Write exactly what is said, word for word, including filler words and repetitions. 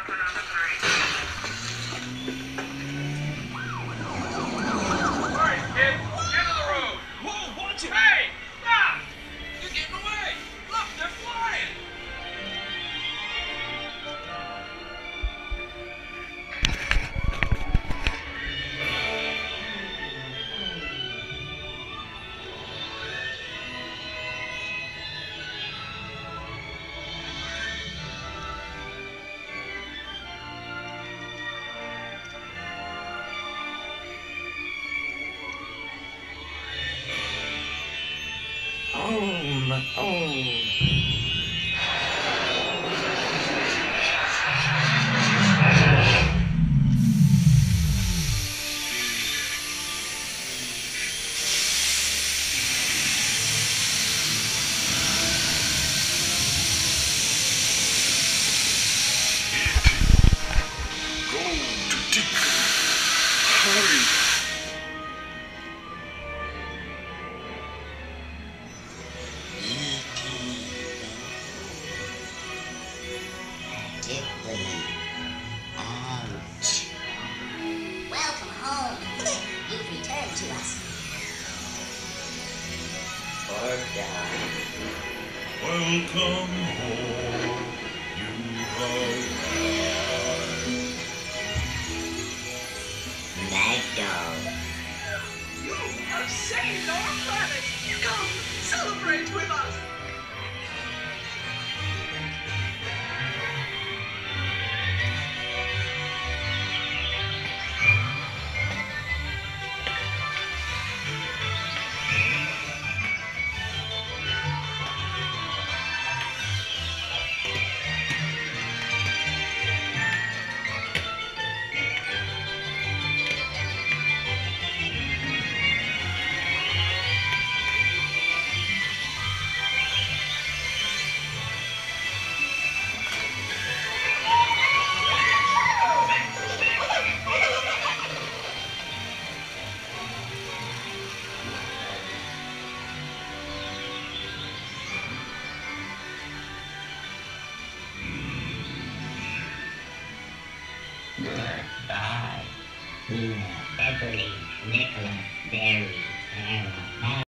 Home, home. Go to Dick. Hurry. Ouch. Welcome home. You've returned to us. Poor guy. Welcome home, you have Mad dog. You have saved our planet! Come, celebrate with us! Goodbye. Nina, Beverly, Nicholas, Barry, Sarah,